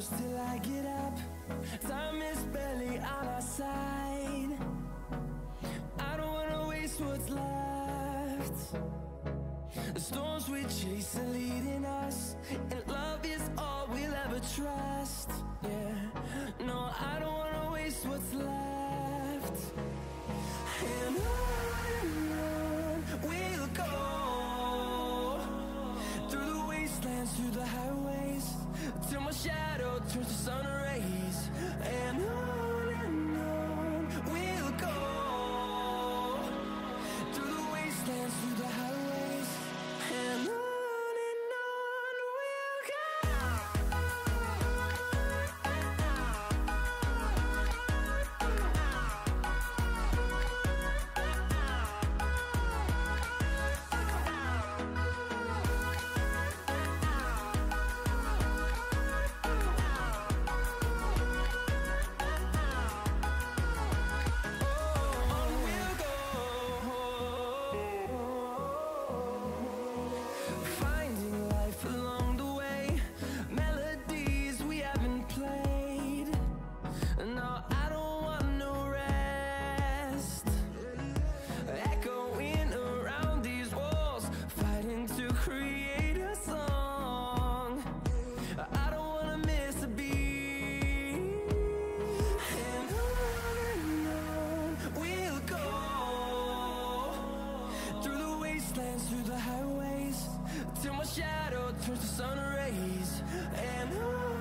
till I get up. Time is barely on our side. I don't wanna waste what's left. The storms we chase are leading us, and love is all we'll ever trust. Yeah, no, I don't wanna waste what's left. And on we'll go, through the wastelands, through the highways, till my shadow turns to sun rays. And on we'll go, through the wastelands, through the highways, and on we'll go. Through the highways, till my shadow turns to sun rays. And on